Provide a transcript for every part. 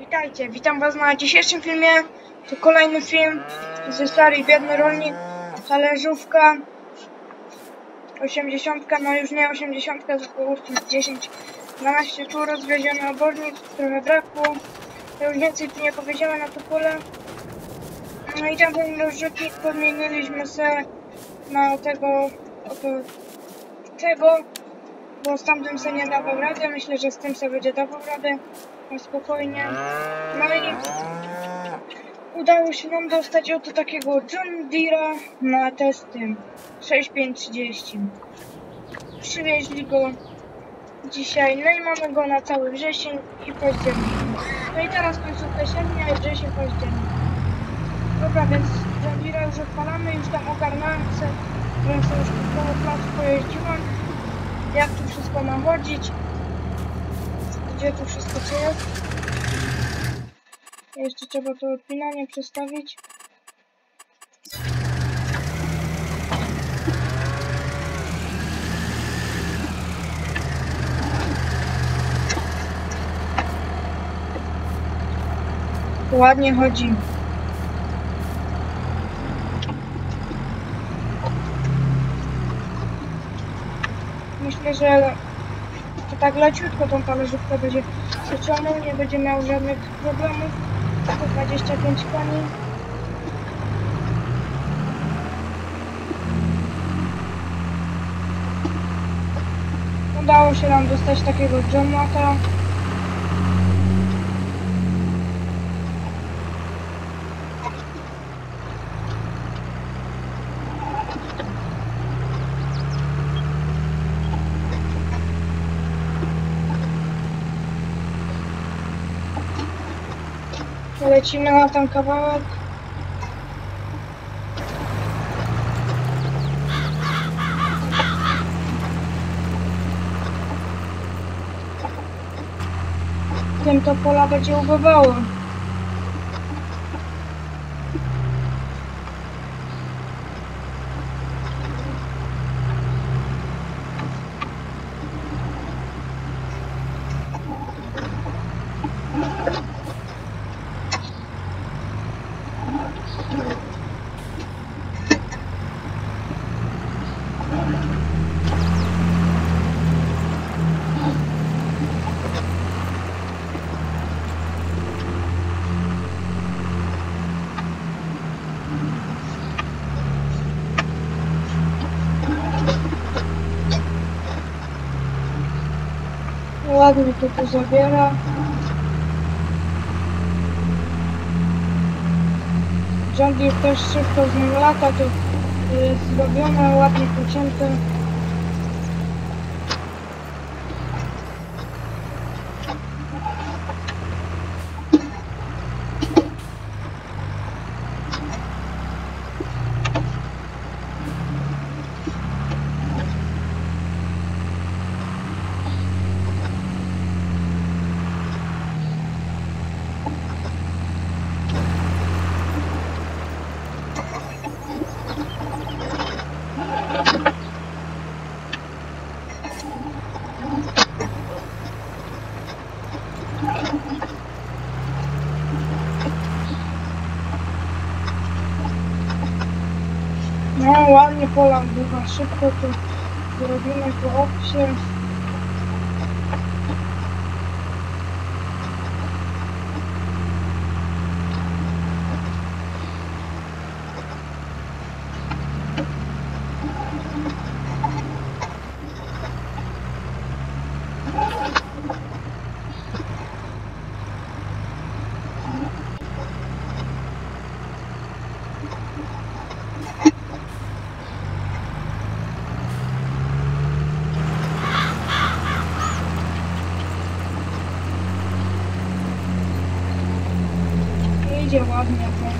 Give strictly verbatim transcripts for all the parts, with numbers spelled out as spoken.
Witajcie, witam was na dzisiejszym filmie. To kolejny film ze serii Biedny Rolnik. Talerzówka osiemdziesiątka, no już nie osiemdziesiątka, tylko dziesięć dwanaście tu rozwieziony obornik, trochę brakło. Już więcej tu nie powiedziałem na to pole. No i tamten rozrzutnik podmieniliśmy se na tego, oto tego, bo z tamtym se nie dawał rady. Myślę, że z tym se będzie dawał radę na spokojnie. No i udało się nam dostać oto takiego John Deere'a na testy sześć pięć trzydzieści. Przywieźli go dzisiaj, no i mamy go na cały wrzesień i październik. No i teraz końcówka sierpnia i wrzesień, październik. Dobra, więc John Deere'a już odpalamy, już tam ogarnąłem se, żebym sobie już koło placu pojeździłem, jak tu wszystko ma chodzić, gdzie tu wszystko co jest. Jeszcze trzeba to odpinanie przestawić. Ładnie chodzi. Myślę, że to tak leciutko tą talerzówkę będzie przeciągnął, nie będzie miał żadnych problemów. sto dwadzieścia pięć koni. Udało się nam dostać takiego Johnata. Lecimy na ten kawałek. Tym to pola będzie ubywało. Ładnie to tu zabiera. John Deere też szybko z nim lata, to jest zrobione, ładnie pocięte. No ładnie pola bywa, szybko to zrobimy po opsie. Idzie ładnie to.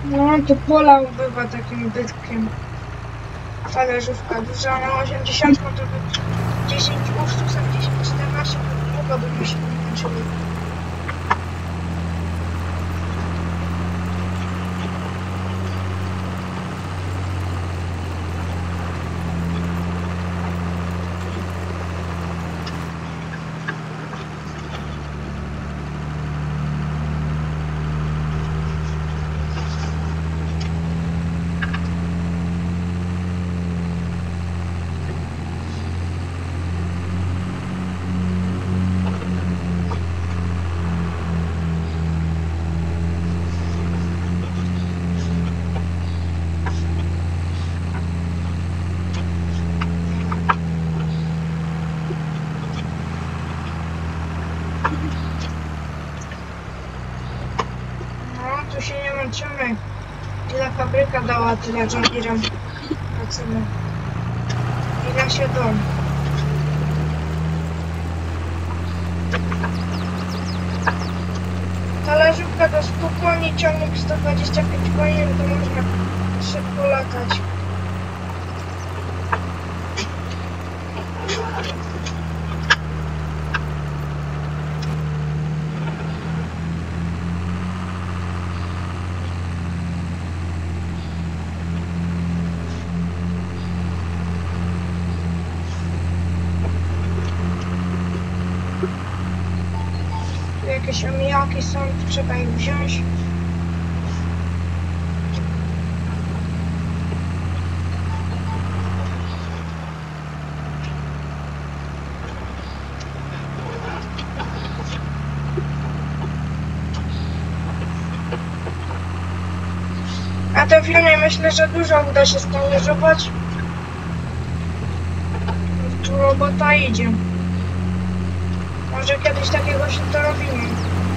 No to pola ubywa takim bytkiem. Talerzówka duża, na osiemdziesiąt to by dziesięć uszczów, a dziesięć czternaście to długo by się kończyły. Tu się nie męczymy. Ile fabryka dała, tyle John Deere'em pracujemy. Ile się dom. Talerzówka do stu koni, ciągnik sto dwadzieścia pięć koni, to można szybko latać. Jakieś omijaki są, trzeba ich wziąć. A ten filmie myślę, że dużo uda się stależować. Tu robota idzie. Może kiedyś takiego się to robimy.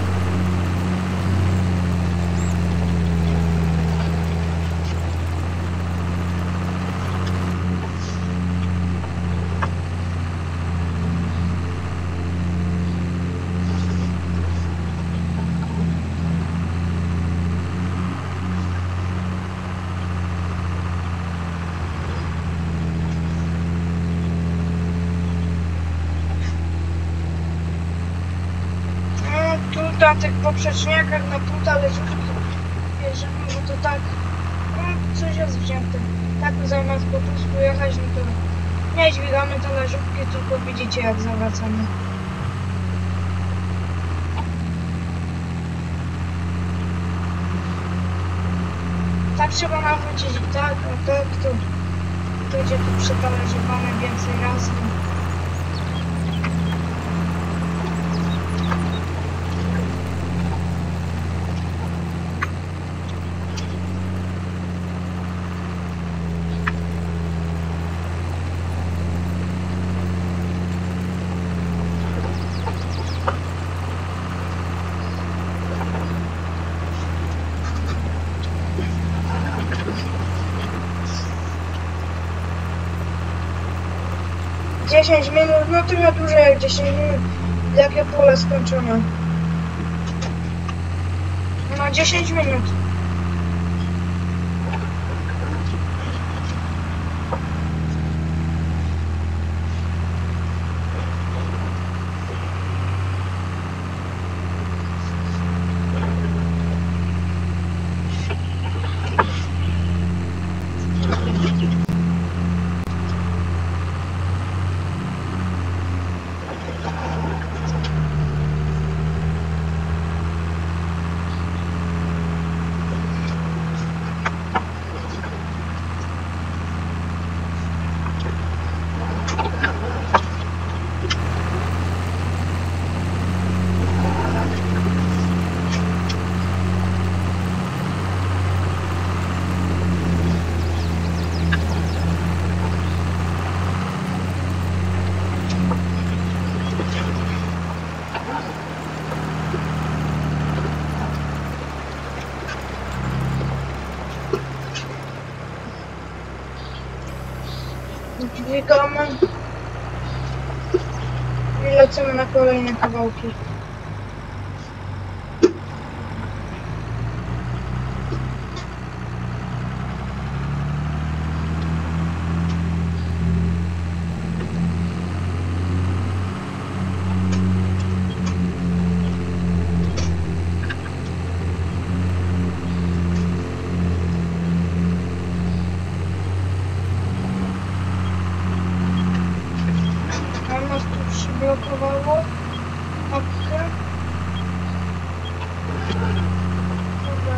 Na tych poprzeczniakach na pół talerzówki bierzemy, bo to tak, no coś jest wzięte. Tak zamiast po pusku jechać, no to nie dźwigamy talerzówki, tylko widzicie jak zawracamy. Tak trzeba nawrócić i tak, a tak to będzie tu przetalezzowane więcej razy. dziesięć minut, no trochę dłużej jak dziesięć minut, jakie pole skończone. No dziesięć minut. Dźwigamy i lecimy na kolejne kawałki.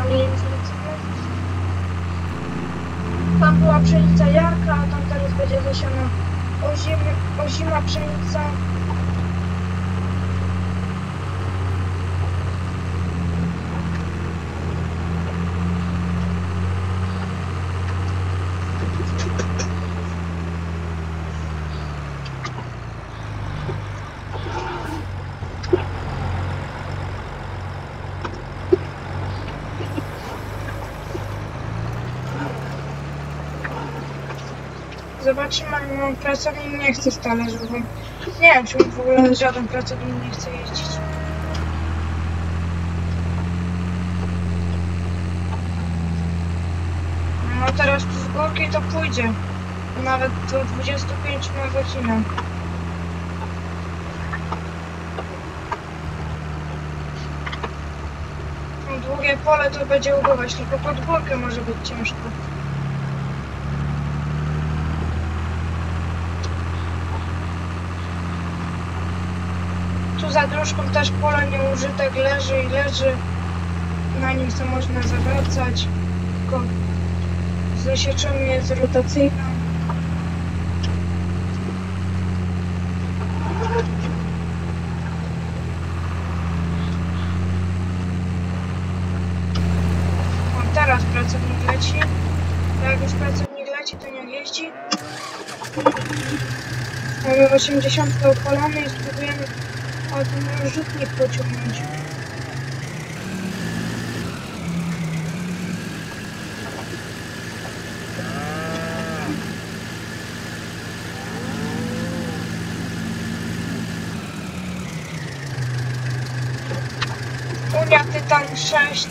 Tam była pszenica jarka, a tam teraz będzie zasiana ozimy, ozima pszenica. Zobaczymy, no, pracownik nie chce z talerzową. Nie wiem, czy w ogóle żaden pracownik nie chce jeździć. No teraz z górki to pójdzie. Nawet do dwudziestu pięciu na godzinę. Długie pole to będzie ugować, tylko pod górkę może być ciężko. Tu za dróżką też pole nieużytek leży i leży. Na nim co można zawracać. Tylko zasieczony jest rotacyjną. O, teraz pracownik leci. Jak już pracownik leci, to nie jeździ. Mamy osiemdziesiątkę opalamy i spróbujemy o ten rzutnik pociągnąć. Unia Tytan sześć.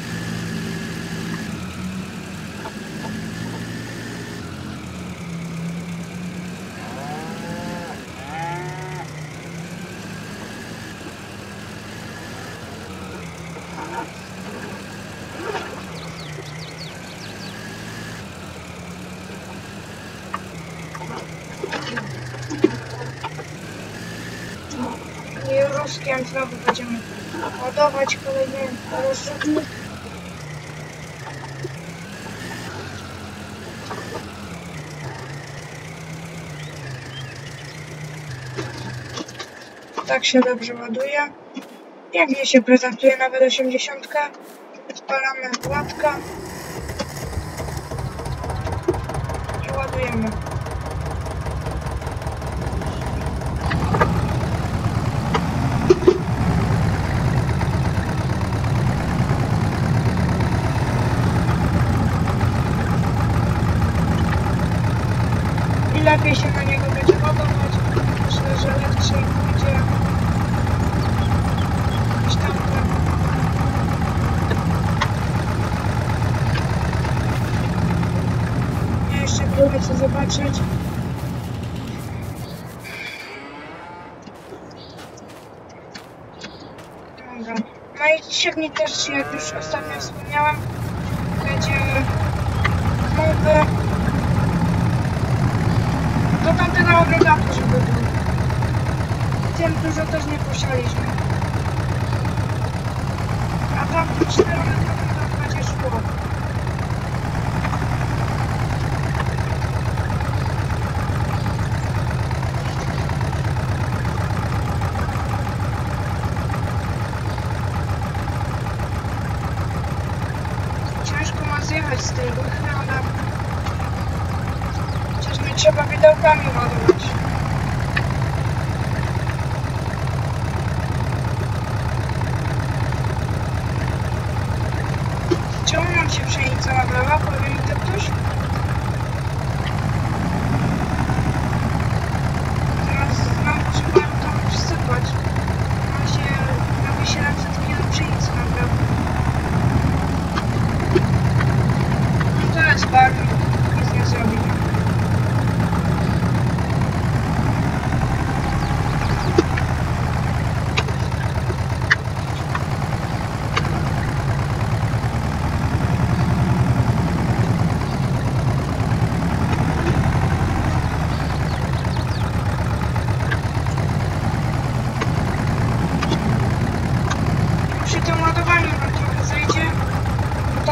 I ruskiem znowu będziemy ładować kolejny rozrzutnik. Tak się dobrze ładuje. Pięknie się prezentuje, nawet osiemdziesiątka. Spalamy łatka i ładujemy. Lepiej się na niego będzie ładować. Myślę, że lekciej pójdzie niż tamte. Ja jeszcze próbuję co zobaczyć. Dobra. No i siewnik też, jak już ostatnio wspomniałem, będzie nowy. Do tamtego agregatu, żeby był. Tym dużo też nie posialiśmy. A tam czterometrowy to będzie szło. Ciężko ma zjechać z tej góry, ale przecież nie trzeba widełkami ładować. Czemu nam się pszenica nabrała? Powie mi to ktoś? Teraz znowu trzeba to wsypać. Nam się prawie siedemset kilo pszenicy nabrała. No to jest bardzo, nic nie zrobi.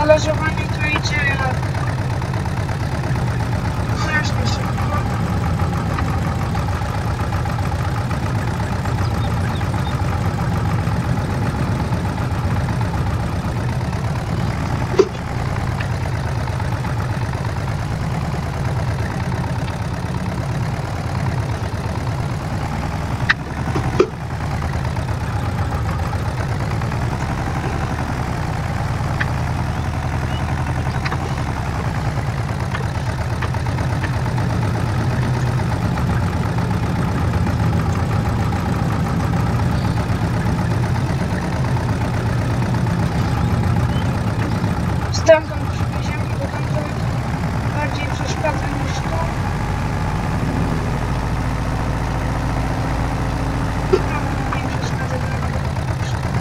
Talerzowanie to idzie strasznie szybko. Stamtąd przywieziemy, bo tamtąd bardziej przeszkadza niż tu. Tam nie przeszkadza niż tu.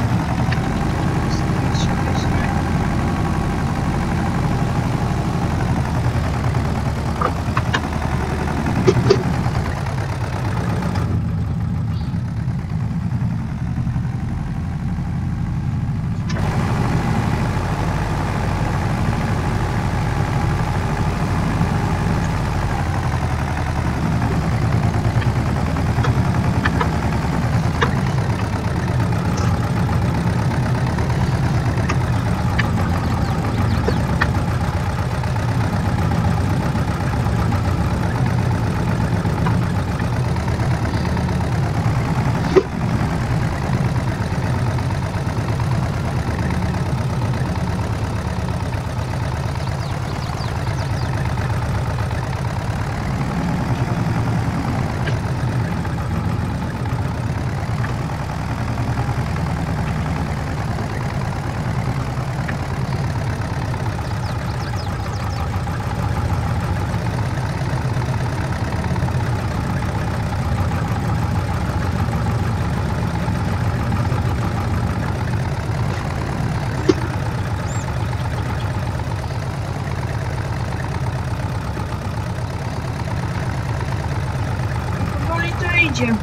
Idzie.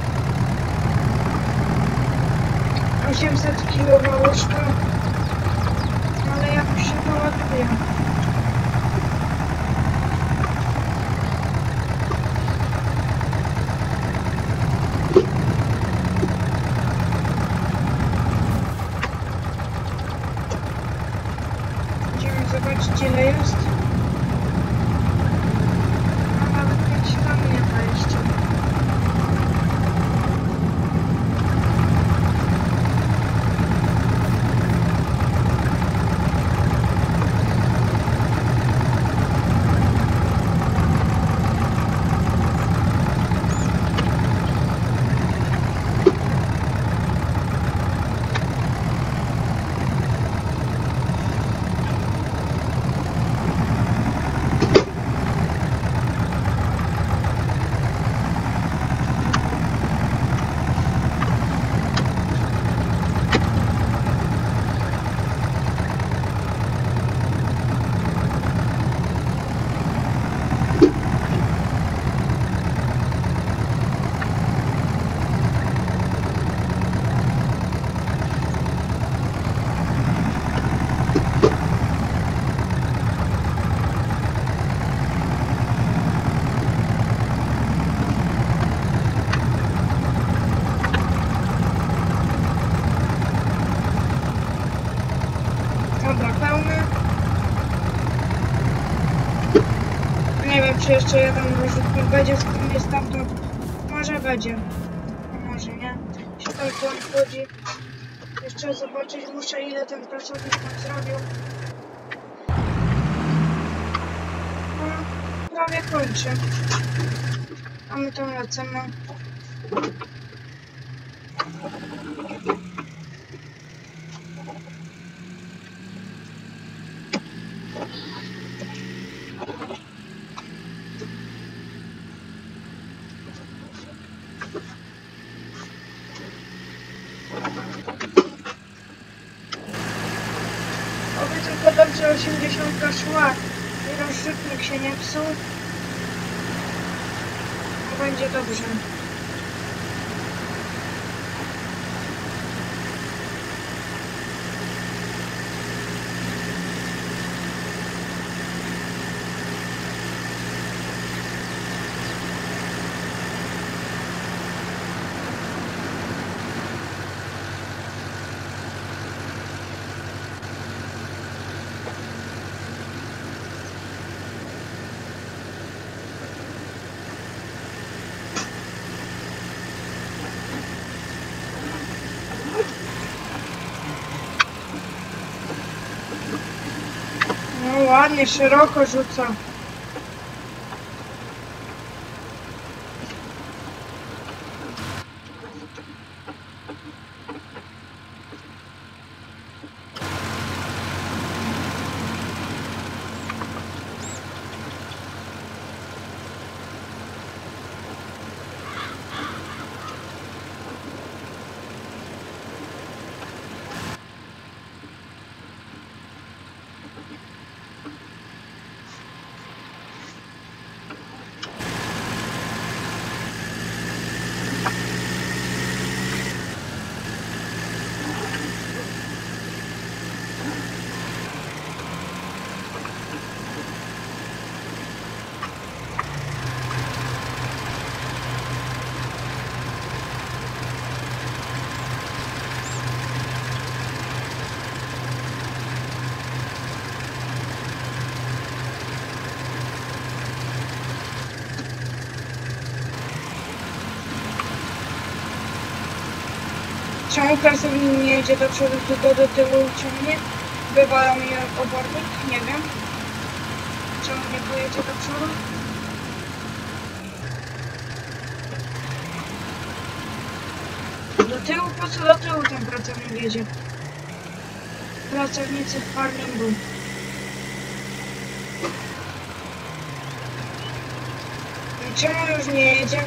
osiemset kilo łyżka, ale jakoś się doładuje. Idziemy zobaczyć, ile jest. A nawet pięć ton nie ma jeszcze. Dobra, pełny. Nie wiem, czy jeszcze jeden rozrzutnik będzie, z którym jest stamtąd. Może będzie. A może nie. Się tam tu chodzi. Jeszcze zobaczyć muszę, ile ten pracownik tam zrobił. No, prawie kończy. A my tam lecimy. Oby tylko dobrze osiemdziesiątka szła i rozrzutnik się nie psuł. To będzie dobrze. No ładnie, szeroko rzuca. Czemu pracownik nie jedzie do przodu, tylko do tyłu ciągnie? Wywala mi obornik? Nie wiem. Czemu nie pojedzie do przodu? Do tyłu? Po co do tyłu ten pracownik jedzie? Pracownicy w farmingu. Czemu już nie jedzie?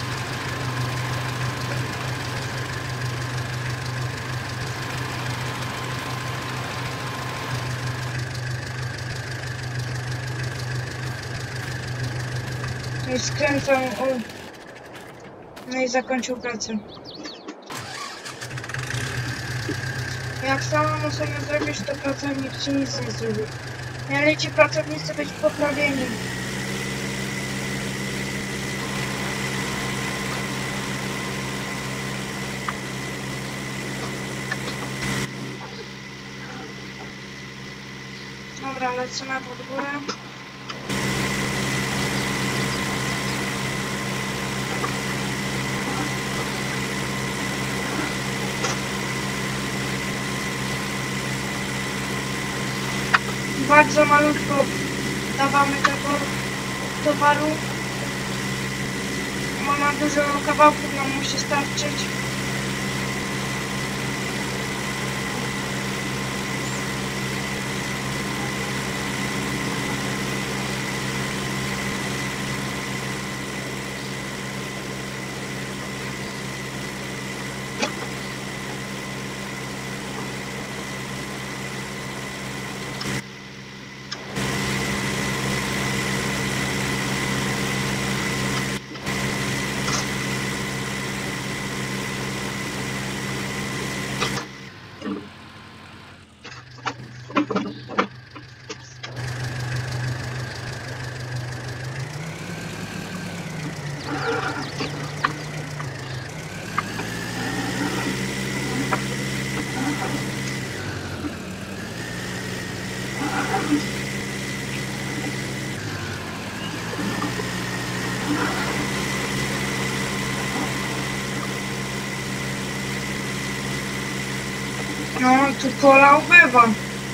I skręcał, o. No i zakończył pracę. Jak samemu sobie zrobisz, to pracownik ci nic nie zrobi. Mieli ci pracownicy być poprawieni. Dobra, lecimy pod górę. Bardzo malutko dawamy tego towaru, bo na dużo kawałków nam musi starczyć. No, tu pola ubywa.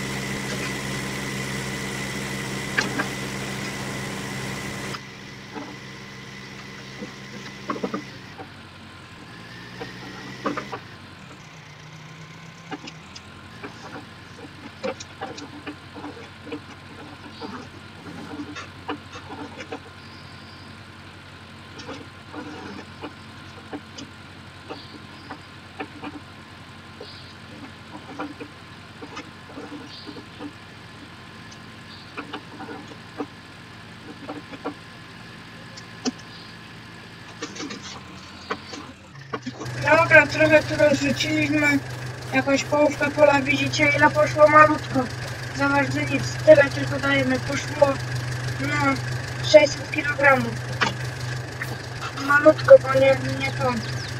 Dobra, trochę tu rozrzuciliśmy. Jakąś połówkę pola, widzicie ile poszło? Malutko. Za bardzo nic, tyle tylko dajemy. Poszło no sześćset kilogramów. Malutko, bo nie, nie to.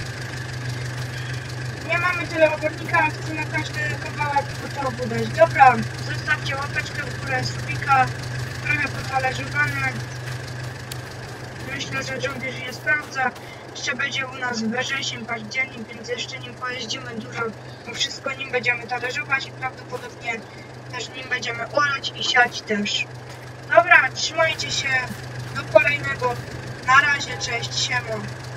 Nie mamy tyle obornika, a chcę na każdy kawałek potopu dać. Dobra, zostawcie łapeczkę w górę, subika, trochę potalerzowany. Myślę, że John Deere je sprawdza. Jeszcze będzie u nas wrzesień, październik, więc jeszcze nim pojeździmy dużo, bo wszystko nim będziemy talerzować i prawdopodobnie też nim będziemy olać i siać też. Dobra, trzymajcie się, do kolejnego, na razie, cześć, siema.